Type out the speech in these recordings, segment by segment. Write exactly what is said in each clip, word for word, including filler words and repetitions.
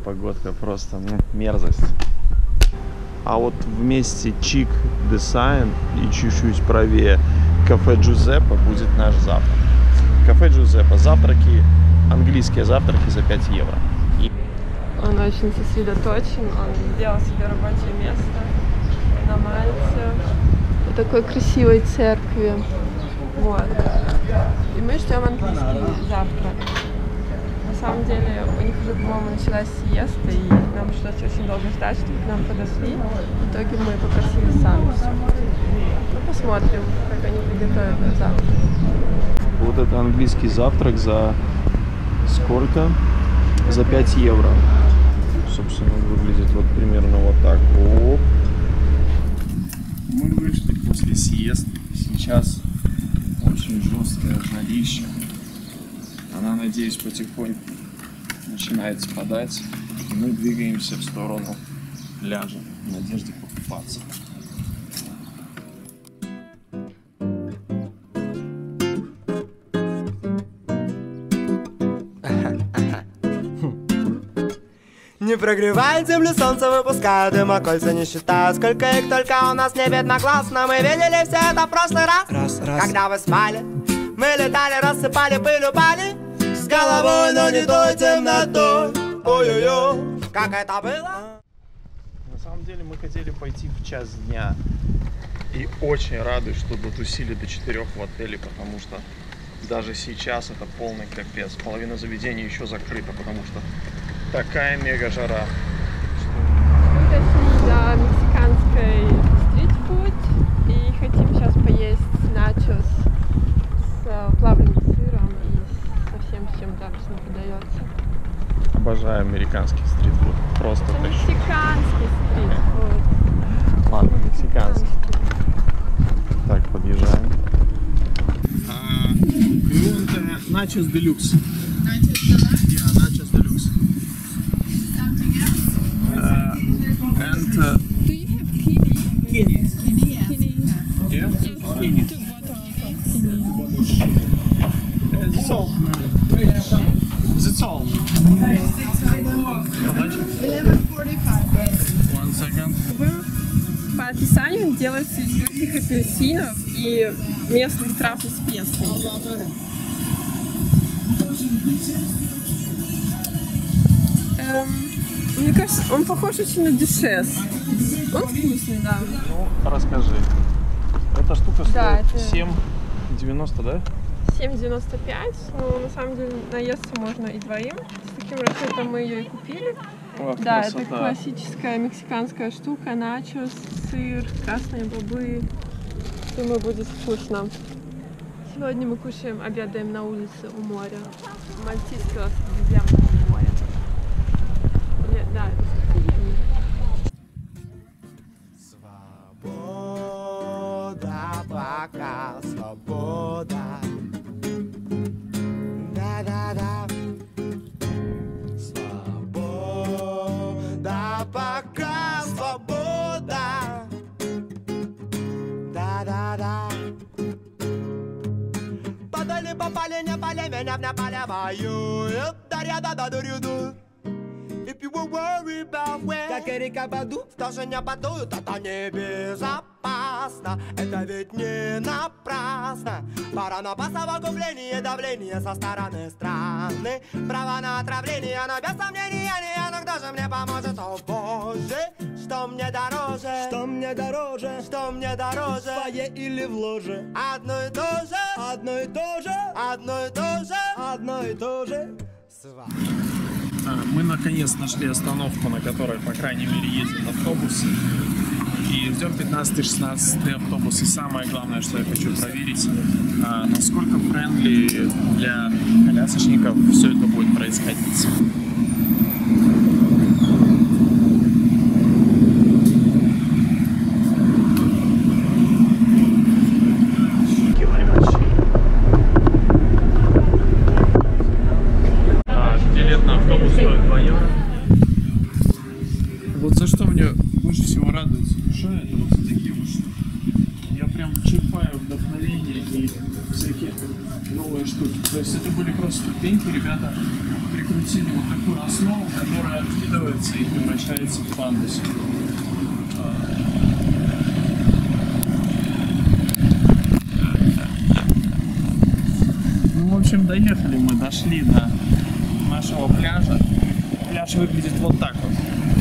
погодка просто, ну, мерзость. А вот вместе Чик Десайн и чуть-чуть правее кафе Джузеппе будет наш завтрак. Кафе Джузеппе. Завтраки, английские завтраки за пять евро. И... Он очень сосредоточен, он сделал себе рабочее место на Мальте. В такой красивой церкви. Вот. И мы ждем английский завтрак. На самом деле у них уже, по-моему, началась сиеста, и нам пришлось очень долго ждать, чтобы к нам подошли. В итоге мы попросили сами все. Ну, посмотрим, как они приготовят на завтрак. Вот это английский завтрак за сколько? За пять евро. Собственно, выглядит вот примерно вот так. Оп. Мы вышли после сиесты. Сейчас очень жесткое жарище. Она, надеюсь, потихоньку начинает спадать. И мы двигаемся в сторону пляжа в надежде покупаться. Не прогревает землю, солнце выпускает дыма, кольца не считаю, сколько их только у нас не видно глаз. Но мы видели все это в прошлый раз, раз, раз. Когда вы спали, мы летали, рассыпали пыль, упали с головой, но не той темнотой. Ой-ой-ой, как это было? На самом деле мы хотели пойти в час дня. И очень рады, что дотусили до четырех в отеле, потому что даже сейчас это полный капец. Половина заведений еще закрыта, потому что такая мега жара. Мы дошли до мексиканской стритфуд и хотим сейчас поесть начос с плавленым сыром и со всем, чем там подается. Обожаю американский стритфуд. Просто тащу. Мексиканский стритфуд. Ладно, мексиканский. Так, подъезжаем. Начос делюкс. Nachos deluxe? Yeah, nachos deluxe. Something else? Uh, and uh, Do you have kiwi? Kiwi. Kiwi, yes. Yeah? Kiwi. Two bottles of kiwi. Uh, that's all. That's all. eleven forty-five. One second. По описанию делается из жидких апельсинов и местных трав и специй. Эм, мне кажется, он похож очень на дюшес. Он вкусный, да. Ну, расскажи. Эта штука стоит Да, это... семь девяносто, да? семь девяносто пять. Ну, на самом деле, наесться можно и двоим. С таким расчетом мы ее и купили. О, да, красота. это классическая мексиканская штука. Начос, сыр, красные бобы. Думаю, будет вкусно. Сегодня мы кушаем, обедаем на улице у моря. Мальтийского Средиземного моря. Или, да, Средиземное. Свобода, пока свобода. Да-да-да. Свобода, пока свобода. Да-да-да. Подали, попали, не пали, меня не поливают. Да-да-да-да-да-да. If you were worried about where, как Эрика Баду, тоже не подуют, это небезопасно. Это ведь не напрасно. Пора на совокупление, давление со стороны страны. Право на отравление, но без сомнения, не, но кто же мне поможет? О боже, что мне дороже? Что мне дороже? Что мне дороже? В фойе или в ложе? Одно и то же, одно и то же, одно и то же, одно и то же. Мы наконец нашли остановку, на которой, по крайней мере, ездят автобусы. И ждем пятнадцатый-шестнадцатый автобус. И самое главное, что я хочу проверить, насколько френдли для колясочников все это будет происходить. Вот за что мне больше всего радуется душа, это вот за такие вот штуки. Я прям черпаю вдохновение и всякие новые штуки. То есть это были просто ступеньки, ребята прикрутили вот такую основу, которая откидывается и превращается в пандус. Ну, в общем, доехали мы, дошли до нашего пляжа. Пляж выглядит вот так вот.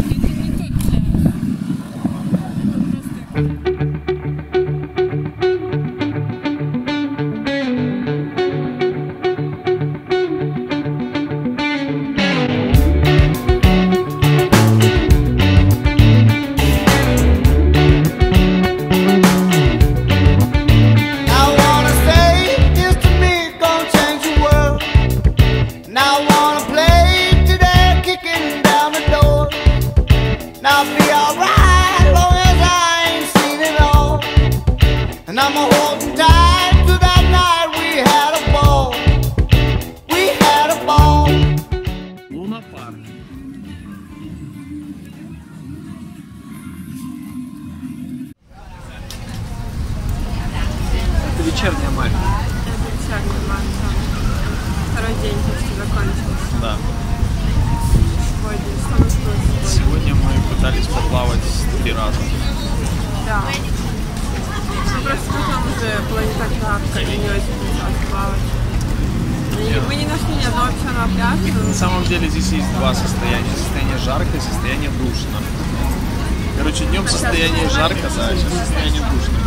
Вечерняя Мальта. Это вечерняя Мальта. Второй день почти закончился. Да. Сегодня, что у нас было сегодня? Сегодня мы пытались поплавать три раза. Да. Ну, просто потом уже было не так жарко и не очень хотелось плавать. И мы не нашли ни одного песчаного пляжа. На самом деле здесь есть два состояния. Состояние жарко и состояние душно. Короче, днем состояние жарко, да, сейчас состояние душно.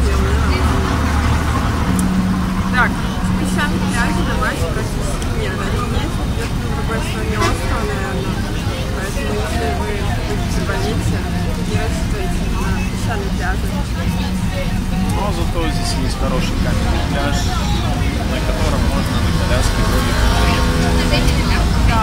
Так, песчаный пляж на Мальте практически нет. Они есть где-то на другой стороне острова, наверное. Поэтому если вы будете в больнице, не рассчитывайте на песчаный пляж. Но зато здесь есть хороший каменный пляж, на котором можно на коляске ролик проехать. Да.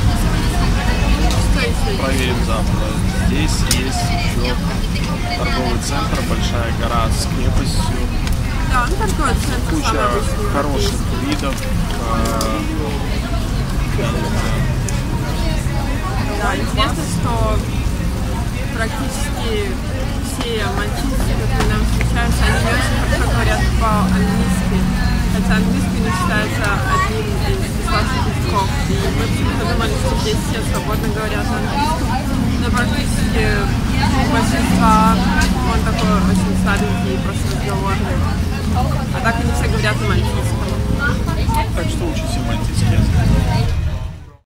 Что еще? Проверим завтра. Здесь есть еще торговый центр, большая гора с крепостью. Да, ну торговый центр Куча самый обычный. хороших видов. Да, интересно, что практически все мальчишки, которые нам встречаются, они не очень хорошо говорят по-английски. Хотя английский не считается одним